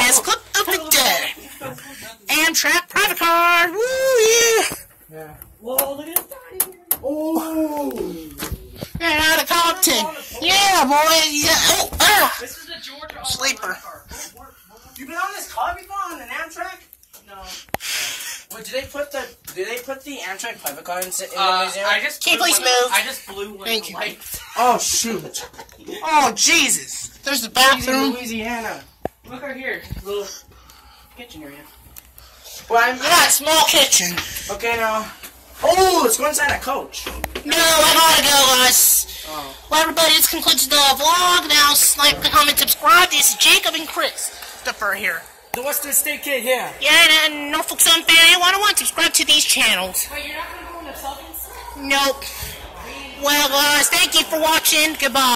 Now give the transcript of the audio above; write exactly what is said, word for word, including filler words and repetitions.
podcast clip of the day. Amtrak private car. Woo, yeah. Yeah. Whoa, look at this. Oh. And out of Compton. Yeah, boy. Yeah. Oh, ah. This is the Georgia Sleeper. You been on this car before on an Amtrak? No. Wait, did they put the did they put the Amtrak private car in, in the Uh, museum? I just Can you blew please one- move? I just blew one Thank of the you. lights. Oh shoot. Oh, Jesus. There's the bathroom. Louisiana. Look right here, little kitchen area. Well, I'm Yeah, small kitchen. okay now. Oh, let's go inside a coach. No, I gotta go, guys. Oh. Well, everybody, this concludes the vlog. Now, like, comment, subscribe. This is Jacob and Chris. Christopher here. The Western State Kid here. Yeah, and, and Norfolk Southern Fan. Anyone who wants, subscribe to these channels. Wait, you're not gonna go in the Southeastern? Nope. Well, guys, thank you for watching. Goodbye.